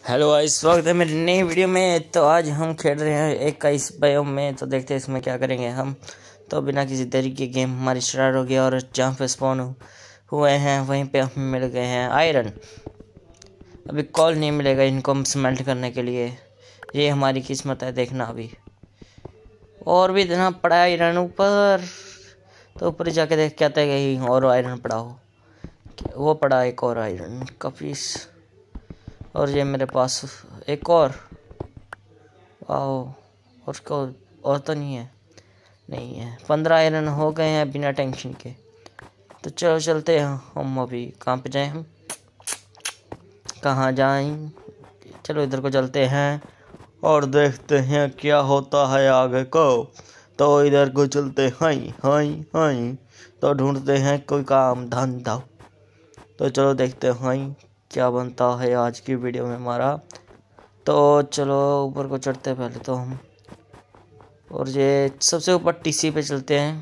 Hello guys, स्वागत है मेरी नई वीडियो में। तो आज हम खेल रहे हैं 21 बायोम में। तो देखते हैं इसमें क्या करेंगे हम। तो बिना किसी देरी के गेम हमारी स्टार्ट हो गया और जहाँ पे स्पॉन हुए हैं वहीं पे हम मिल गए हैं आयरन। अभी कॉल नहीं मिलेगा इनको हम स्मेल्ट करने के लिए, ये हमारी किस्मत है। देखना अभी और भी देना पड़ा आयरन ऊपर। तो ऊपर जाके देख क्या आता है, कहीं और आयरन पड़ा हो। वो पड़ा एक और आयरन का पीस, और ये मेरे पास एक और और तो नहीं है 15 आयरन हो गए हैं बिना टेंशन के। तो चलो चलते हैं हम। अभी कहाँ पे जाएं हम, कहाँ जाएं? चलो इधर को चलते हैं और देखते हैं क्या होता है आगे को। तो इधर को चलते हैं तो ढूंढते हैं कोई काम धंधा। तो चलो देखते हैं क्या बनता है आज की वीडियो में हमारा। तो चलो ऊपर को चढ़ते हैं पहले तो हम, और ये सबसे ऊपर टीसी पे चलते हैं।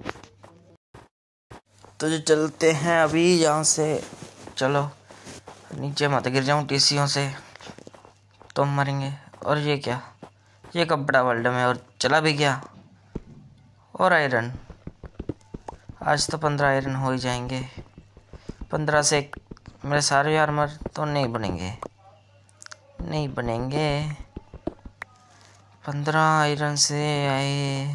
तो जो चलते हैं अभी यहाँ से, चलो नीचे मत गिर जाऊँ टीसीयों से तो मरेंगे। और ये क्या, ये कपड़ा वर्ल्ड में और चला भी गया। और आयरन आज तो 15 आयरन हो ही जाएंगे। 15 से मेरे सारे आर्मर तो नहीं बनेंगे 15 आयरन से आए।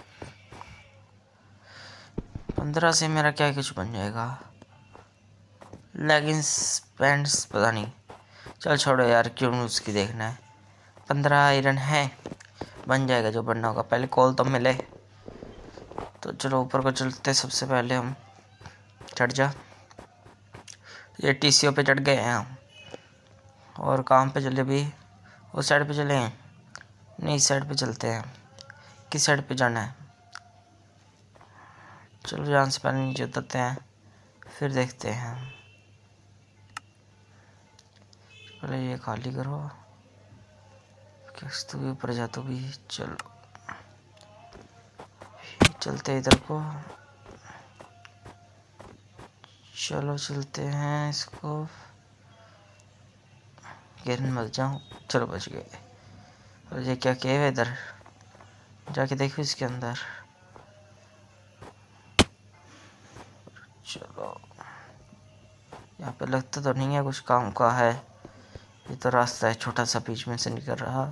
15 से मेरा क्या कुछ बन जाएगा। लेगिंग्स पैंट्स पता नहीं, चल छोड़ो यार, क्यों उसकी देखना है। 15 आयरन है, बन जाएगा जो बनना होगा। पहले कॉल तो मिले। तो चलो ऊपर को चलते, सबसे पहले हम चढ़ जा। ये टीसीओ पे चढ़ गए हैं हम। और काम पे चले भी, उस साइड पे चले हैं, नहीं इस साइड पे चलते हैं। किस साइड पे जाना है? चलो यहाँ से पहले नीचे उतरते हैं फिर देखते हैं। पहले ये खाली करो, किस तो भी ऊपर जा तो भी। चलो चलते इधर को, चलो चलते हैं इसको। गिरने मत जाऊं, चलो बच गए। और ये क्या केव है, इधर जाके देखो इसके अंदर। चलो यहाँ पे लगता तो नहीं है कुछ काम का है, ये तो रास्ता है छोटा सा बीच में से निकल रहा।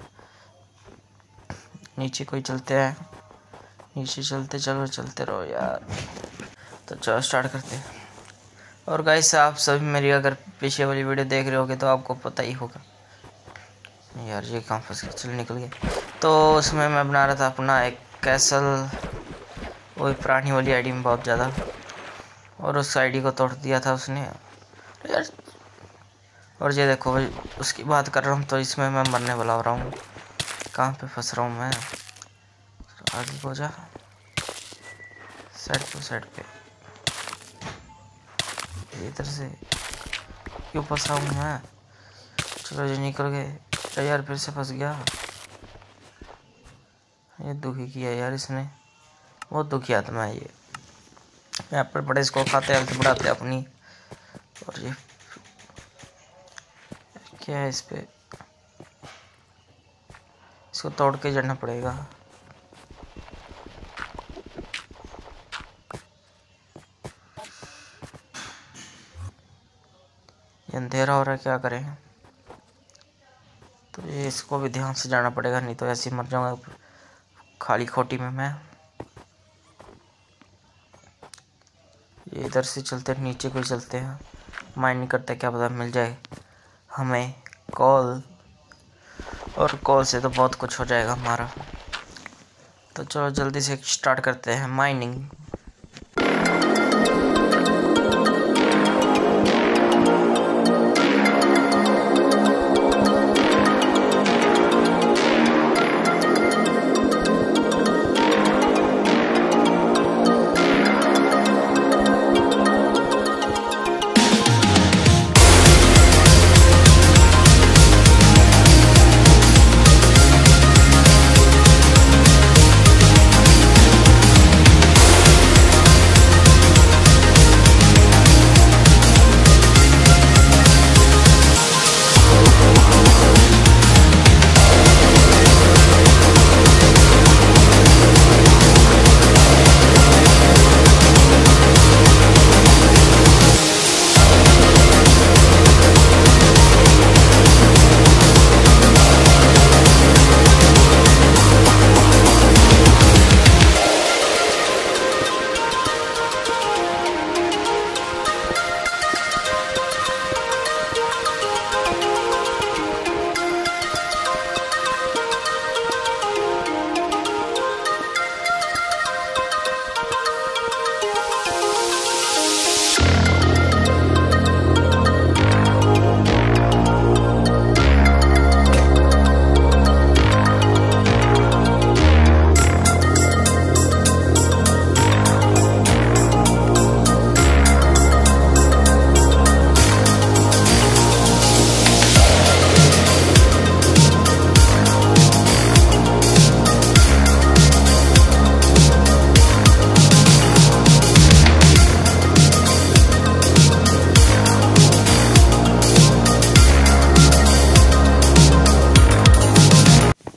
नीचे कोई चलते हैं, नीचे चलते, चलो चलते रहो यार। तो चलो स्टार्ट करते हैं। और गाइस आप सभी मेरी अगर पीछे वाली वीडियो देख रहे होगे तो आपको पता ही होगा यार, ये कहाँ फंस गया। चलो निकल गया। तो उसमें मैं बना रहा था अपना एक कैसल, वही पुरानी वाली आईडी में बहुत ज़्यादा, और उस आईडी को तोड़ दिया था उसने यार। और ये देखो भाई, उसकी बात कर रहा हूँ तो इसमें मैं मरने वाला हो रहा हूँ। कहाँ पे फंस रहा हूँ मैं, आगे हो जा। साइड पे इधर से क्यों फंस रहा हूँ मैं। चलो ये निकल गए यार, फिर से फंस गया। ये दुखी किया यार इसने, बहुत दुखी आत्मा है ये। यहाँ पर बड़े इसको खाते हैं बढ़ाते अपनी। और ये क्या है, इस पे इसको तोड़ के चढ़ना पड़ेगा। ये अंधेरा हो रहा है, क्या करें। तो ये इसको भी ध्यान से जाना पड़ेगा, नहीं तो ऐसे ही मर जाऊंगा खाली खोटी में मैं। ये इधर से चलते हैं, नीचे कोई चलते हैं, माइंड करते, क्या पता मिल जाए हमें कॉल। और कॉल से तो बहुत कुछ हो जाएगा हमारा। तो चलो जल्दी से स्टार्ट करते हैं माइनिंग।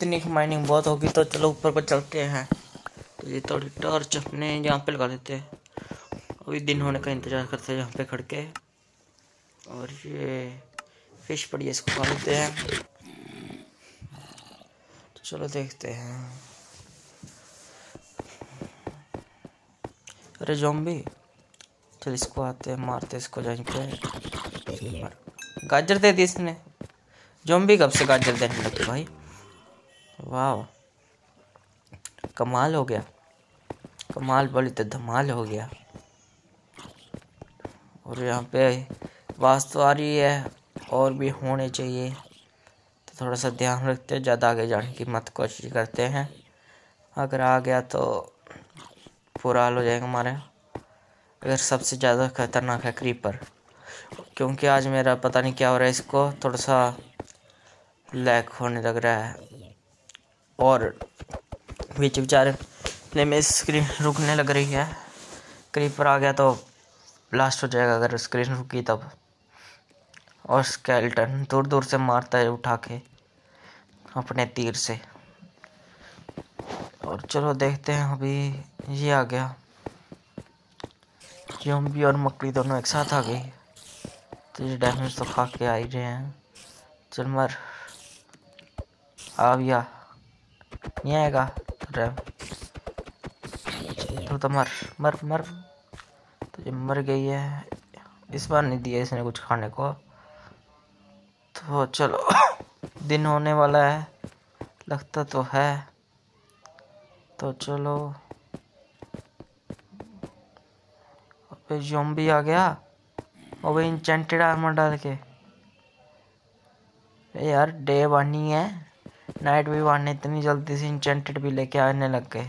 इतनी माइनिंग बहुत होगी तो चलो ऊपर को चलते हैं। तो ये थोड़ी टॉर्च अपने यहाँ पे लगा देते हैं, अभी दिन होने का इंतज़ार करते हैं यहाँ पे खड़ के। और ये फिश पड़ी है, इसको खा लेते हैं। तो चलो देखते हैं। अरे ज़ॉम्बी, चल इसको आते हैं, मारते इसको जाएं पे। गाजर दे दी इसने। ज़ॉम्बी कब से गाजर देने लगे भाई, वाह कमाल हो गया, कमाल बोली तो धमाल हो गया। और यहाँ पे वास्तु आ रही है, और भी होने चाहिए, तो थोड़ा सा ध्यान रखते हैं, ज़्यादा आगे जाने की मत कोशिश करते हैं। अगर आ गया तो पूरा हाल हो जाएगा हमारा। अगर सबसे ज़्यादा खतरनाक है क्रीपर, क्योंकि आज मेरा पता नहीं क्या हो रहा है, इसको थोड़ा सा लैग होने लग रहा है, और बीच बेचारे प्ले में स्क्रीन रुकने लग रही है। क्रीपर आ गया तो ब्लास्ट हो जाएगा अगर स्क्रीन रुकी तब। और स्केलेटन दूर दूर से मारता है उठा के अपने तीर से। और चलो देखते हैं, अभी ये आ गया, ज़ॉम्बी और मकड़ी दोनों एक साथ आ गई, तो ये डैमेज तो खा के आ ही रहे हैं। चल मर, आ गया नहीं आएगा तो मर मर मर। तो ये मर गई है, इस बार नहीं दिया इसने कुछ खाने को। तो चलो दिन होने वाला है लगता तो है, तो चलो। अबे ज़ॉम्बी आ गया, और इंचेंटेड आर्मर डाल के। यार डे वानी है, नाइट भी वानी, इतनी जल्दी से इंचेंटेड भी लेके आने लग गए।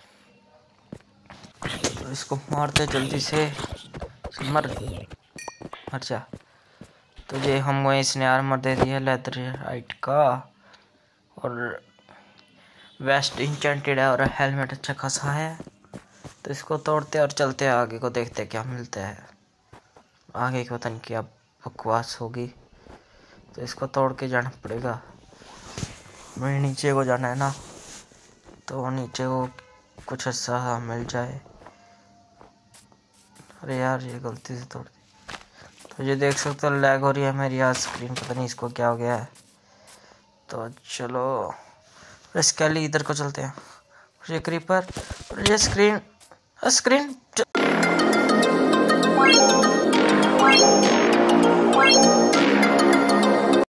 तो इसको मारते जल्दी से, मर मर जा। तो ये हमको इसने आर्मर दे दिया लेदरराइट का, और वेस्ट इंचेंटेड है, और हेलमेट अच्छा खासा है। तो इसको तोड़ते और चलते हैं आगे को, देखते क्या मिलता है। आगे को पता नहीं क्या बकवास होगी, तो इसको तोड़ के जाना पड़ेगा। मुझे नीचे को जाना है ना, तो नीचे को कुछ अच्छा मिल जाए। अरे यार ये गलती से तोड़ दी। तो ये देख सकते हो लैग हो रही है मेरी आज स्क्रीन, पता नहीं इसको क्या हो गया है। तो चलो स्केली इधर को चलते हैं। ये क्रीपर, ये स्क्रीन